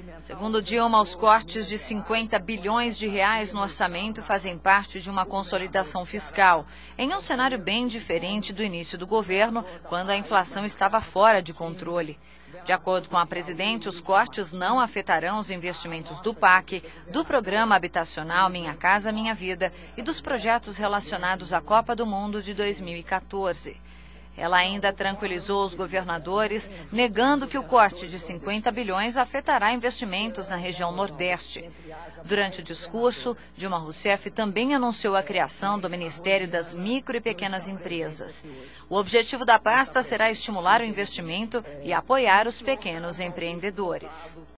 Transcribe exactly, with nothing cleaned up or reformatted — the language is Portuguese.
Segundo Dilma, os cortes de cinquenta bilhões de reais no orçamento fazem parte de uma consolidação fiscal, em um cenário bem diferente do início do governo, quando a inflação estava fora de controle. De acordo com a presidente, os cortes não afetarão os investimentos do P A C, do Programa Habitacional Minha Casa Minha Vida e dos projetos relacionados à Copa do Mundo de dois mil e quatorze. Ela ainda tranquilizou os governadores, negando que o corte de cinquenta bilhões afetará investimentos na região Nordeste. Durante o discurso, Dilma Rousseff também anunciou a criação do Ministério das Micro e Pequenas Empresas. O objetivo da pasta será estimular o investimento e apoiar os pequenos empreendedores.